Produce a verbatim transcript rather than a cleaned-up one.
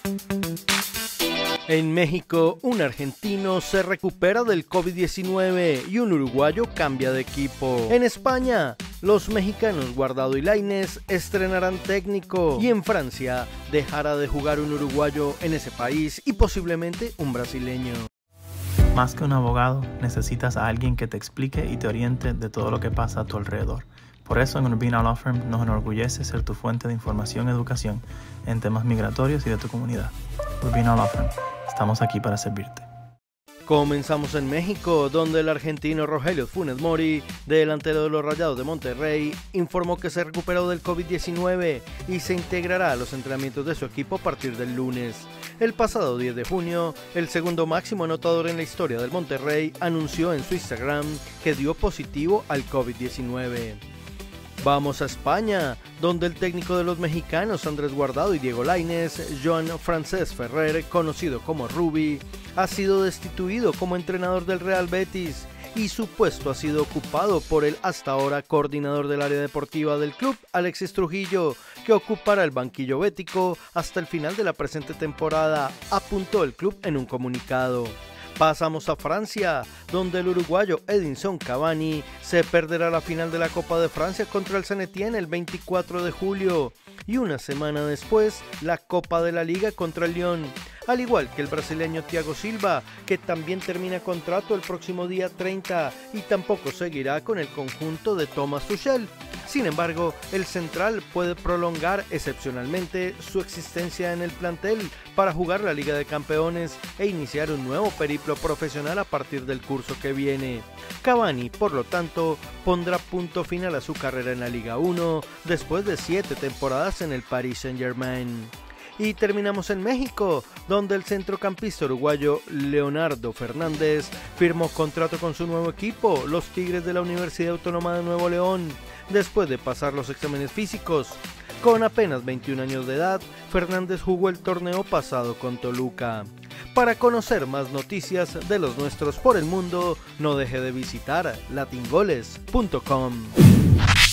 En México, un argentino se recupera del COVID diecinueve y un uruguayo cambia de equipo. En España, los mexicanos Guardado y Lainez estrenarán técnico. Y en Francia, dejará de jugar un uruguayo en ese país y posiblemente un brasileño. Más que un abogado, necesitas a alguien que te explique y te oriente de todo lo que pasa a tu alrededor. Por eso en Urbina Law Firm nos enorgullece ser tu fuente de información y educación en temas migratorios y de tu comunidad. Urbina Law Firm, estamos aquí para servirte. Comenzamos en México, donde el argentino Rogelio Funes Mori, delantero de los Rayados de Monterrey, informó que se recuperó del COVID diecinueve y se integrará a los entrenamientos de su equipo a partir del lunes. El pasado diez de junio, el segundo máximo anotador en la historia del Monterrey anunció en su Instagram que dio positivo al COVID diecinueve. Vamos a España, donde el técnico de los mexicanos Andrés Guardado y Diego Lainez, Joan Francesc Ferrer, conocido como Rubi, ha sido destituido como entrenador del Real Betis y su puesto ha sido ocupado por el hasta ahora coordinador del área deportiva del club, Alexis Trujillo, que ocupará el banquillo bético hasta el final de la presente temporada, apuntó el club en un comunicado. Pasamos a Francia, donde el uruguayo Edinson Cavani se perderá la final de la Copa de Francia contra el Saint-Étienne el veinticuatro de julio y una semana después la Copa de la Liga contra el Lyon, al igual que el brasileño Thiago Silva, que también termina contrato el próximo día treinta y tampoco seguirá con el conjunto de Thomas Tuchel. Sin embargo, el central puede prolongar excepcionalmente su existencia en el plantel para jugar la Liga de Campeones e iniciar un nuevo periplo profesional a partir del curso que viene. Cavani, por lo tanto, pondrá punto final a su carrera en la Liga uno después de siete temporadas en el Paris Saint-Germain. Y terminamos en México, donde el centrocampista uruguayo Leonardo Fernández firmó contrato con su nuevo equipo, los Tigres de la Universidad Autónoma de Nuevo León, después de pasar los exámenes físicos. Con apenas veintiún años de edad, Fernández jugó el torneo pasado con Toluca. Para conocer más noticias de los nuestros por el mundo, no deje de visitar latin goles punto com.